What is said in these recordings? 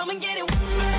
come and get it.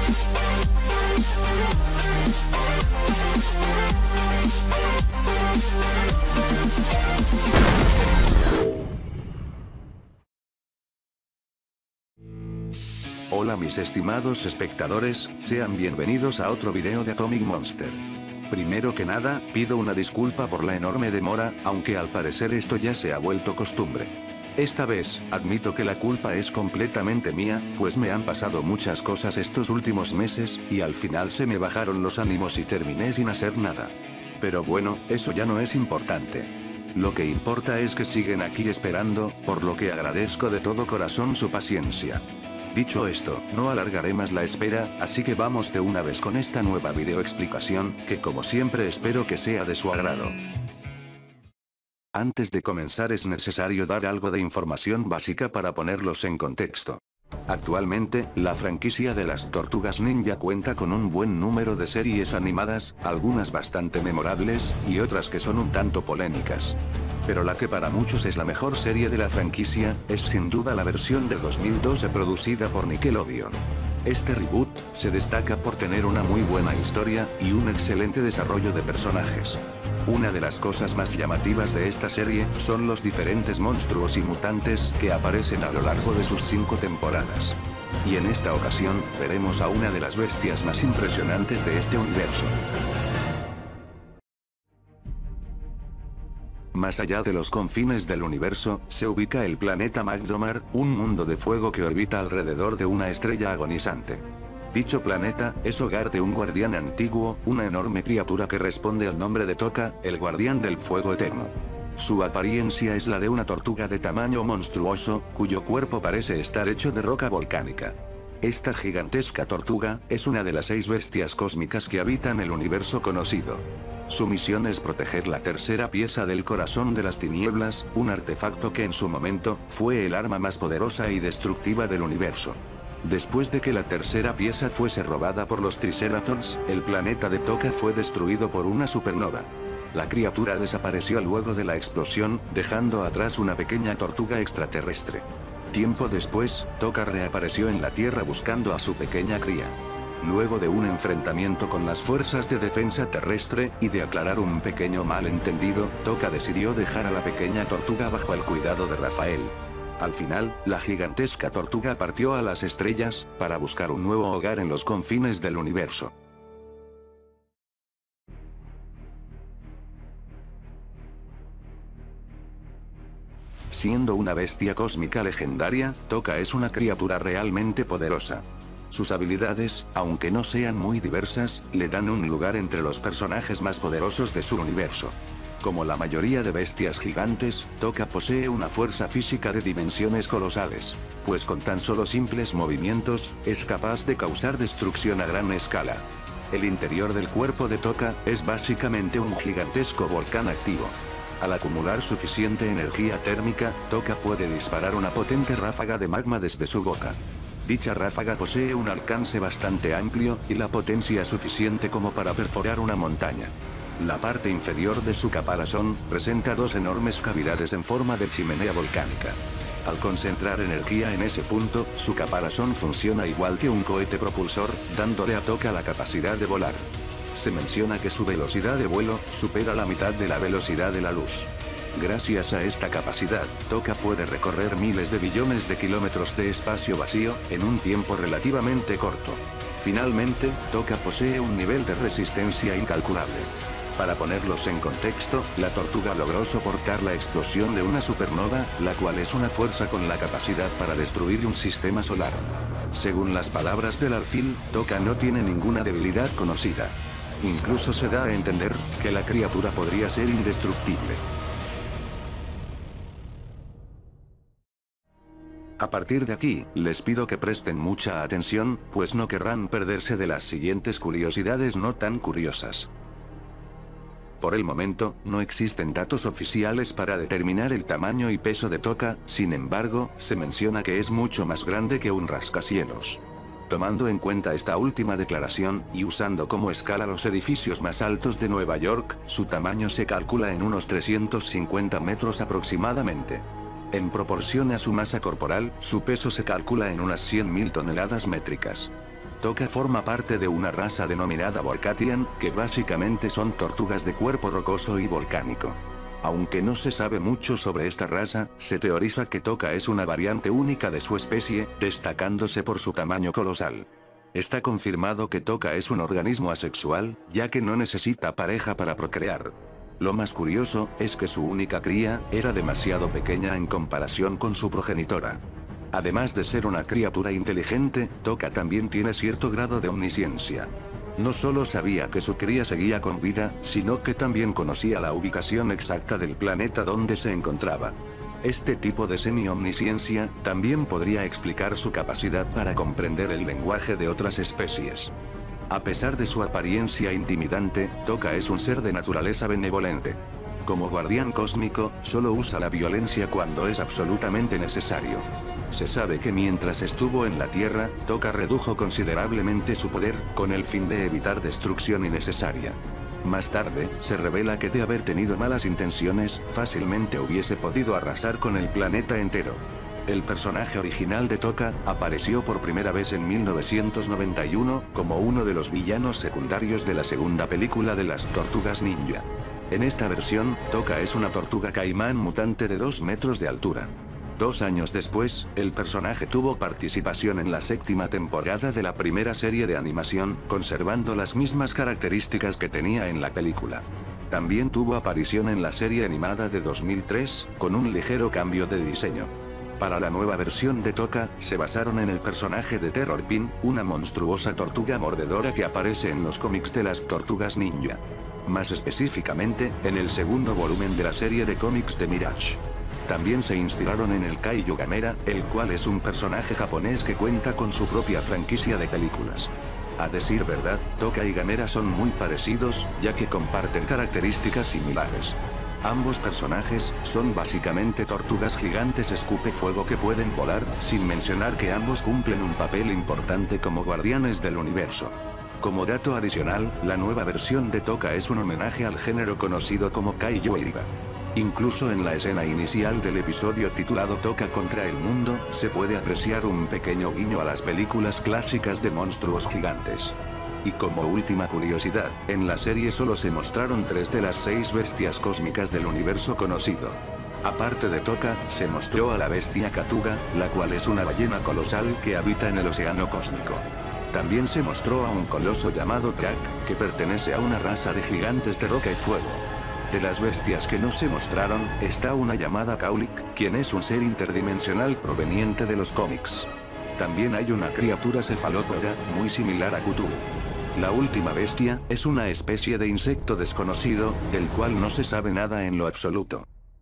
Hola mis estimados espectadores, sean bienvenidos a otro video de Atomic Monster. Primero que nada, pido una disculpa por la enorme demora, aunque al parecer esto ya se ha vuelto costumbre. Esta vez, admito que la culpa es completamente mía, pues me han pasado muchas cosas estos últimos meses, y al final se me bajaron los ánimos y terminé sin hacer nada. Pero bueno, eso ya no es importante. Lo que importa es que siguen aquí esperando, por lo que agradezco de todo corazón su paciencia. Dicho esto, no alargaré más la espera, así que vamos de una vez con esta nueva video explicación, que como siempre espero que sea de su agrado. Antes de comenzar es necesario dar algo de información básica para ponerlos en contexto. Actualmente, la franquicia de las Tortugas Ninja cuenta con un buen número de series animadas, algunas bastante memorables, y otras que son un tanto polémicas. Pero la que para muchos es la mejor serie de la franquicia, es sin duda la versión de 2012 producida por Nickelodeon. Este reboot, se destaca por tener una muy buena historia, y un excelente desarrollo de personajes. Una de las cosas más llamativas de esta serie, son los diferentes monstruos y mutantes que aparecen a lo largo de sus 5 temporadas. Y en esta ocasión, veremos a una de las bestias más impresionantes de este universo. Más allá de los confines del universo, se ubica el planeta Magdomar, un mundo de fuego que orbita alrededor de una estrella agonizante. Dicho planeta, es hogar de un guardián antiguo, una enorme criatura que responde al nombre de Tokka, el guardián del fuego eterno. Su apariencia es la de una tortuga de tamaño monstruoso, cuyo cuerpo parece estar hecho de roca volcánica. Esta gigantesca tortuga, es una de las 6 bestias cósmicas que habitan el universo conocido. Su misión es proteger la tercera pieza del corazón de las tinieblas, un artefacto que en su momento, fue el arma más poderosa y destructiva del universo. Después de que la tercera pieza fuese robada por los Triceratops, el planeta de Tokka fue destruido por una supernova. La criatura desapareció luego de la explosión, dejando atrás una pequeña tortuga extraterrestre. Tiempo después, Tokka reapareció en la Tierra buscando a su pequeña cría. Luego de un enfrentamiento con las fuerzas de defensa terrestre, y de aclarar un pequeño malentendido, Tokka decidió dejar a la pequeña tortuga bajo el cuidado de Rafael. Al final, la gigantesca tortuga partió a las estrellas, para buscar un nuevo hogar en los confines del universo. Siendo una bestia cósmica legendaria, Tokka es una criatura realmente poderosa. Sus habilidades, aunque no sean muy diversas, le dan un lugar entre los personajes más poderosos de su universo. Como la mayoría de bestias gigantes, Tokka posee una fuerza física de dimensiones colosales, pues con tan solo simples movimientos, es capaz de causar destrucción a gran escala. El interior del cuerpo de Tokka, es básicamente un gigantesco volcán activo. Al acumular suficiente energía térmica, Tokka puede disparar una potente ráfaga de magma desde su boca. Dicha ráfaga posee un alcance bastante amplio, y la potencia suficiente como para perforar una montaña. La parte inferior de su caparazón, presenta 2 enormes cavidades en forma de chimenea volcánica. Al concentrar energía en ese punto, su caparazón funciona igual que un cohete propulsor, dándole a Tokka la capacidad de volar. Se menciona que su velocidad de vuelo, supera la mitad de la velocidad de la luz. Gracias a esta capacidad, Tokka puede recorrer miles de billones de kilómetros de espacio vacío, en un tiempo relativamente corto. Finalmente, Tokka posee un nivel de resistencia incalculable. Para ponerlos en contexto, la tortuga logró soportar la explosión de una supernova, la cual es una fuerza con la capacidad para destruir un sistema solar. Según las palabras del alfil, Tokka no tiene ninguna debilidad conocida. Incluso se da a entender, que la criatura podría ser indestructible. A partir de aquí, les pido que presten mucha atención, pues no querrán perderse de las siguientes curiosidades no tan curiosas. Por el momento, no existen datos oficiales para determinar el tamaño y peso de Tokka, sin embargo, se menciona que es mucho más grande que un rascacielos. Tomando en cuenta esta última declaración, y usando como escala los edificios más altos de Nueva York, su tamaño se calcula en unos 350 metros aproximadamente. En proporción a su masa corporal, su peso se calcula en unas 100.000 toneladas métricas. Toka forma parte de una raza denominada Volcatian, que básicamente son tortugas de cuerpo rocoso y volcánico. Aunque no se sabe mucho sobre esta raza, se teoriza que Toka es una variante única de su especie, destacándose por su tamaño colosal. Está confirmado que Toka es un organismo asexual, ya que no necesita pareja para procrear. Lo más curioso, es que su única cría, era demasiado pequeña en comparación con su progenitora. Además de ser una criatura inteligente, Toka también tiene cierto grado de omnisciencia. No solo sabía que su cría seguía con vida, sino que también conocía la ubicación exacta del planeta donde se encontraba. Este tipo de semi-omnisciencia, también podría explicar su capacidad para comprender el lenguaje de otras especies. A pesar de su apariencia intimidante, Toka es un ser de naturaleza benevolente. Como guardián cósmico, solo usa la violencia cuando es absolutamente necesario. Se sabe que mientras estuvo en la Tierra, Toka redujo considerablemente su poder, con el fin de evitar destrucción innecesaria. Más tarde, se revela que de haber tenido malas intenciones, fácilmente hubiese podido arrasar con el planeta entero. El personaje original de Toka, apareció por primera vez en 1991, como uno de los villanos secundarios de la segunda película de las Tortugas Ninja. En esta versión, Toka es una tortuga caimán mutante de 2 metros de altura. 2 años después, el personaje tuvo participación en la 7ª temporada de la primera serie de animación, conservando las mismas características que tenía en la película. También tuvo aparición en la serie animada de 2003, con un ligero cambio de diseño. Para la nueva versión de Toka, se basaron en el personaje de Terrorpin, una monstruosa tortuga mordedora que aparece en los cómics de las Tortugas Ninja. Más específicamente, en el segundo volumen de la serie de cómics de Mirage. También se inspiraron en el Kaiju Gamera, el cual es un personaje japonés que cuenta con su propia franquicia de películas. A decir verdad, Toka y Gamera son muy parecidos, ya que comparten características similares. Ambos personajes, son básicamente tortugas gigantes escupe-fuego que pueden volar, sin mencionar que ambos cumplen un papel importante como guardianes del universo. Como dato adicional, la nueva versión de Toka es un homenaje al género conocido como Kaiju Eiga. Incluso en la escena inicial del episodio titulado Toka contra el mundo, se puede apreciar un pequeño guiño a las películas clásicas de monstruos gigantes. Y como última curiosidad, en la serie solo se mostraron 3 de las 6 bestias cósmicas del universo conocido. Aparte de Toka, se mostró a la bestia Katuga, la cual es una ballena colosal que habita en el océano cósmico. También se mostró a un coloso llamado Krak, que pertenece a una raza de gigantes de roca y fuego. De las bestias que no se mostraron, está una llamada Kaulik, quien es un ser interdimensional proveniente de los cómics. También hay una criatura cefalópoda, muy similar a Cthulhu. La última bestia, es una especie de insecto desconocido, del cual no se sabe nada en lo absoluto.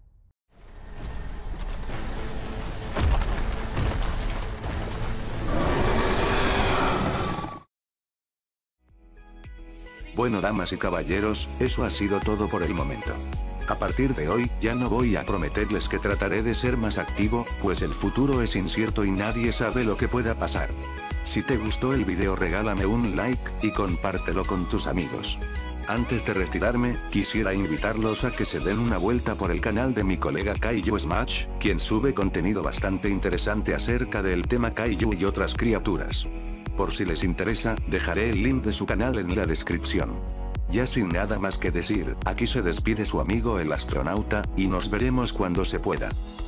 Bueno, damas y caballeros, eso ha sido todo por el momento. A partir de hoy, ya no voy a prometerles que trataré de ser más activo, pues el futuro es incierto y nadie sabe lo que pueda pasar. Si te gustó el video regálame un like, y compártelo con tus amigos. Antes de retirarme, quisiera invitarlos a que se den una vuelta por el canal de mi colega Kaiju Smash, quien sube contenido bastante interesante acerca del tema Kaiju y otras criaturas. Por si les interesa, dejaré el link de su canal en la descripción. Ya sin nada más que decir, aquí se despide su amigo el astronauta, y nos veremos cuando se pueda.